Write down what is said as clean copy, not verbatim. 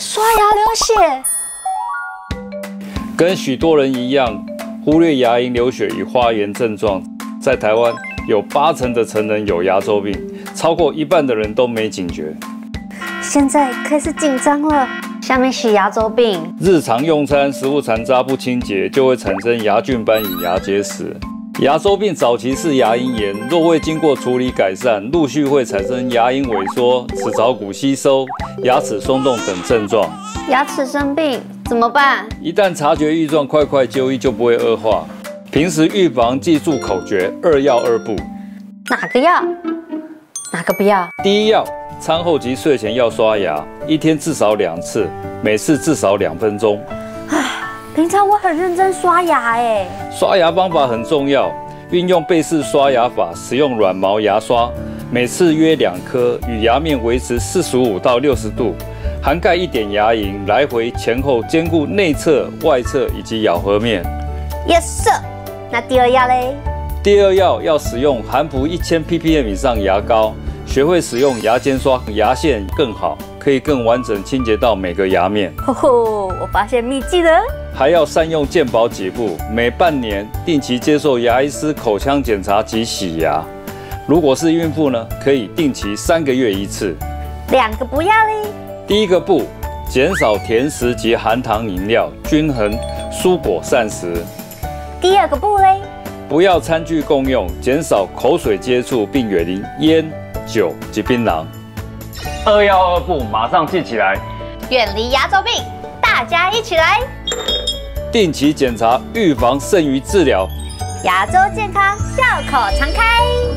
刷牙流血， 跟许多人一样，忽略牙龈流血与发炎症状。在台湾，有80%的成人有牙周病，超过一半的人都没警觉。 现在开始紧张了。下面是牙周病， 日常用餐食物残渣不清洁，就会产生牙菌斑与牙结石。牙周病早期是牙龈炎，若未经过处理改善，陆续会产生牙龈萎缩、齿槽骨吸收、牙齿松动等症状。 牙齿生病怎么办？一旦察觉异状，快就医，就不会恶化。平时预防记住口诀：2要2不。 哪个要？哪个不要？ 第一要，餐后及睡前要刷牙，一天至少2次，每次至少2分钟。 平常我很认真刷牙哎。 刷牙方法很重要，运用贝氏刷牙法，使用软毛牙刷，每次约2颗，与牙面维持45到60度，涵盖1点牙龈，来回前后兼顾内侧、外侧以及咬合面。 Yes sir。那第2要嘞？ 第2要使用含氟1000 ppm 以上牙膏，学会使用牙间刷，牙线更好，可以更完整清洁到每个牙面。 我发现秘技了。 还要善用健保给付，每半年定期接受牙医师口腔检查及洗牙。如果是孕妇呢，可以定期3个月1次。 2个不要嘞。 第一个不，减少甜食及含糖饮料，均衡蔬果膳食。 第2个不嘞， 不要餐具共用，减少口水接触，并远离烟、酒及槟榔。2要2不，马上记起来。 远离牙周病，大家一起来。 定期检查，预防胜于治疗。 牙周健康，笑口常开。